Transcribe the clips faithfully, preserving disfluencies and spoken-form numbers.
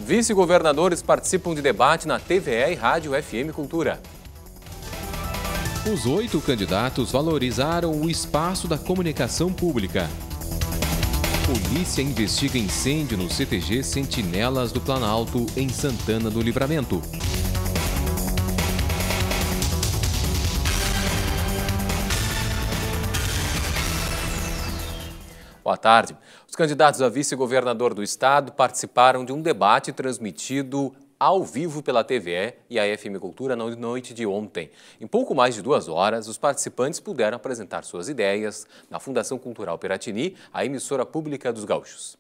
Vice-governadores participam de debate na T V E e Rádio F M Cultura. Os oito candidatos valorizaram o espaço da comunicação pública. Polícia investiga incêndio no C T G Sentinelas do Planalto, em Santana do Livramento. Boa tarde. Os candidatos a vice-governador do estado participaram de um debate transmitido ao vivo pela T V E e a F M Cultura na noite de ontem. Em pouco mais de duas horas, os participantes puderam apresentar suas ideias na Fundação Cultural Piratini, a emissora pública dos gaúchos.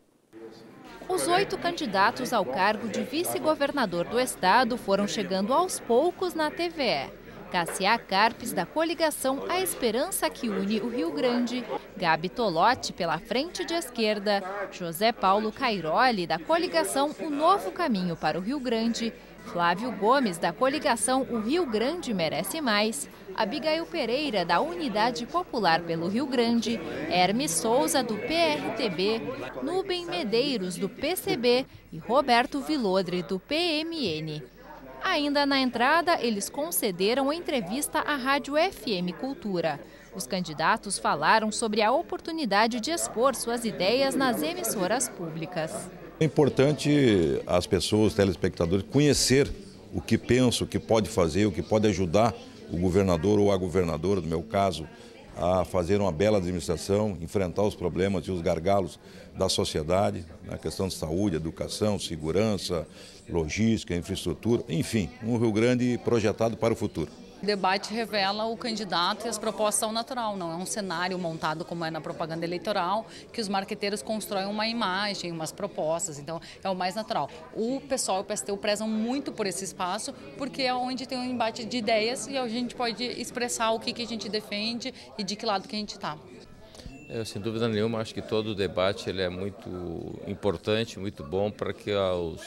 Os oito candidatos ao cargo de vice-governador do estado foram chegando aos poucos na T V E. Cassia Carpes, da coligação A Esperança que une o Rio Grande, Gabi Tolotti, pela Frente de Esquerda, José Paulo Cairoli, da coligação O Novo Caminho para o Rio Grande, Flávio Gomes, da coligação O Rio Grande Merece Mais, Abigail Pereira, da Unidade Popular pelo Rio Grande, Hermes Souza, do P R T B, Nubem Medeiros, do P C B e Roberto Vilodre, do P M N. Ainda na entrada, eles concederam entrevista à Rádio F M Cultura. Os candidatos falaram sobre a oportunidade de expor suas ideias nas emissoras públicas. É importante as pessoas, os telespectadores, conhecer o que pensam, o que pode fazer, o que pode ajudar o governador ou a governadora, no meu caso, a fazer uma bela administração, enfrentar os problemas e os gargalos da sociedade, na questão de saúde, educação, segurança, logística, infraestrutura, enfim, um Rio Grande projetado para o futuro. O debate revela o candidato e as propostas ao natural, não é um cenário montado como é na propaganda eleitoral, que os marqueteiros constroem uma imagem, umas propostas, então é o mais natural. O pessoal e o P S T U prezam muito por esse espaço, porque é onde tem um embate de ideias e a gente pode expressar o que, que a gente defende e de que lado que a gente está. Eu, sem dúvida nenhuma, acho que todo o debate ele é muito importante, muito bom para que os,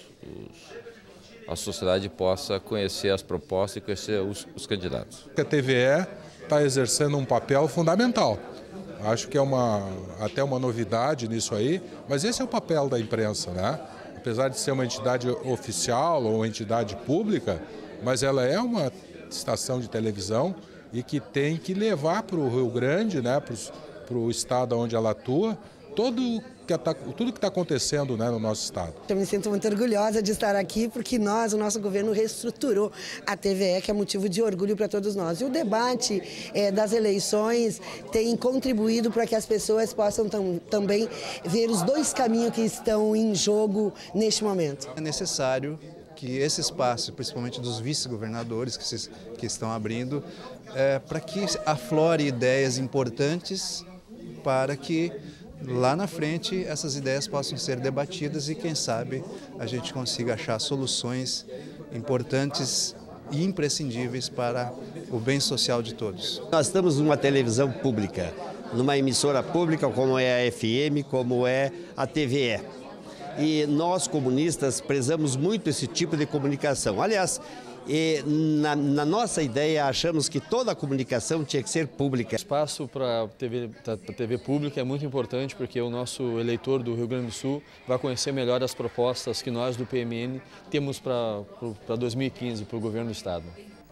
os a sociedade possa conhecer as propostas e conhecer os, os candidatos. A T V E está exercendo um papel fundamental. Acho que é uma, até uma novidade nisso aí, mas esse é o papel da imprensa, né? Apesar de ser uma entidade oficial ou uma entidade pública, mas ela é uma estação de televisão e que tem que levar para o Rio Grande, né, para o estado onde ela atua, todo que tá, tudo que está acontecendo, né, no nosso estado. Eu me sinto muito orgulhosa de estar aqui porque nós, o nosso governo, reestruturou a T V E, que é motivo de orgulho para todos nós. E o debate é, das eleições tem contribuído para que as pessoas possam tam, também ver os dois caminhos que estão em jogo neste momento. É necessário que esse espaço, principalmente dos vice-governadores que, se, que estão abrindo, é, para que aflore ideias importantes para que lá na frente essas ideias possam ser debatidas e quem sabe a gente consiga achar soluções importantes e imprescindíveis para o bem social de todos. Nós estamos numa televisão pública, numa emissora pública como é a F M, como é a T V E. E nós comunistas prezamos muito esse tipo de comunicação. Aliás, E na, na nossa ideia, achamos que toda a comunicação tinha que ser pública. O espaço para a T V, T V pública é muito importante porque o nosso eleitor do Rio Grande do Sul vai conhecer melhor as propostas que nós do P M N temos para dois mil e quinze, para o governo do estado.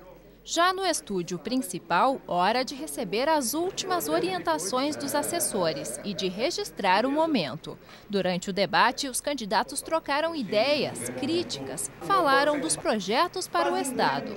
Já no estúdio principal, hora de receber as últimas orientações dos assessores e de registrar o momento. Durante o debate, os candidatos trocaram ideias, críticas, falaram dos projetos para o estado.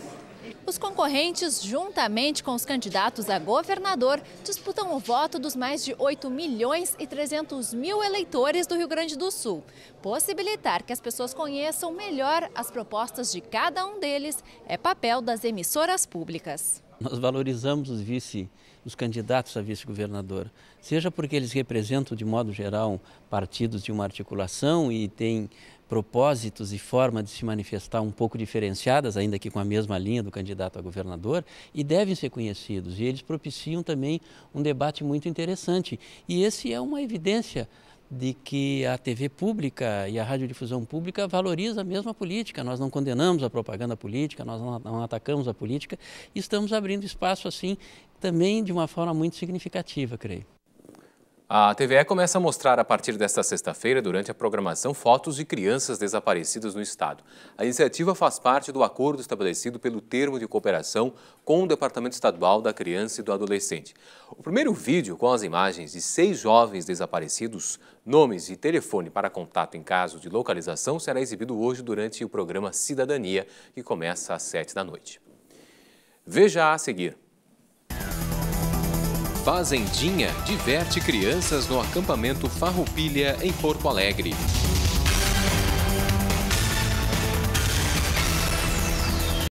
Os concorrentes, juntamente com os candidatos a governador, disputam o voto dos mais de oito milhões e trezentos mil eleitores do Rio Grande do Sul. Possibilitar que as pessoas conheçam melhor as propostas de cada um deles é papel das emissoras públicas. Nós valorizamos os vice, os candidatos a vice-governador, seja porque eles representam, de modo geral, partidos de uma articulação e têm propósitos e forma de se manifestar um pouco diferenciadas, ainda que com a mesma linha do candidato a governador, e devem ser conhecidos. E eles propiciam também um debate muito interessante. E esse é uma evidência de que a T V pública e a radiodifusão pública valoriza mesmo a política. Nós não condenamos a propaganda política, nós não, não atacamos a política e estamos abrindo espaço assim também de uma forma muito significativa, creio. A T V E começa a mostrar a partir desta sexta-feira, durante a programação, fotos de crianças desaparecidas no estado. A iniciativa faz parte do acordo estabelecido pelo termo de cooperação com o Departamento Estadual da Criança e do Adolescente. O primeiro vídeo com as imagens de seis jovens desaparecidos, nomes e telefone para contato em caso de localização será exibido hoje durante o programa Cidadania, que começa às sete da noite. Veja a seguir. Fazendinha diverte crianças no acampamento Farroupilha, em Porto Alegre.